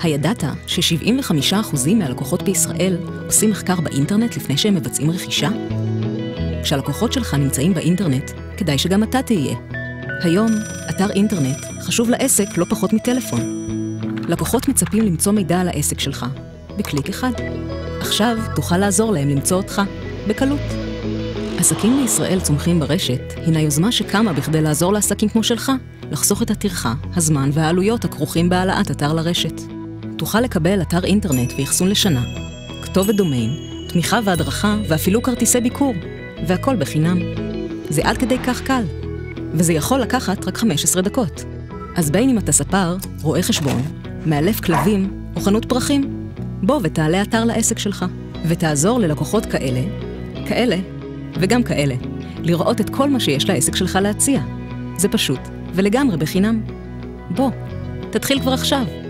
הידעת ש-75% מהלקוחות בישראל עושים מחקר באינטרנט לפני שהם מבצעים רכישה? כשהלקוחות שלך נמצאים באינטרנט, כדאי שגם אתה תהיה. היום, אתר אינטרנט חשוב לעסק לא פחות מטלפון. לקוחות מצפים למצוא מידע על העסק שלך, בקליק אחד. עכשיו תוכל לעזור להם למצוא אותך, בקלות. עסקים בישראל צומחים ברשת הינה יוזמה שקמה בכדי לעזור לעסקים כמו שלך, לחסוך את הטרחה, הזמן והעלויות הכרוכים בהעלאת אתר לרשת. תוכל לקבל אתר אינטרנט ואחסון לשנה, כתובת דומיין, תמיכה והדרכה ואפילו כרטיסי ביקור, והכל בחינם. זה עד כדי כך קל, וזה יכול לקחת רק 15 דקות. אז בין אם אתה ספר, רואה חשבון, מאלף כלבים או חנות פרחים, בוא ותעלה אתר לעסק שלך, ותעזור ללקוחות כאלה וגם כאלה, לראות את כל מה שיש לעסק שלך להציע. זה פשוט ולגמרי בחינם. בוא, תתחיל כבר עכשיו.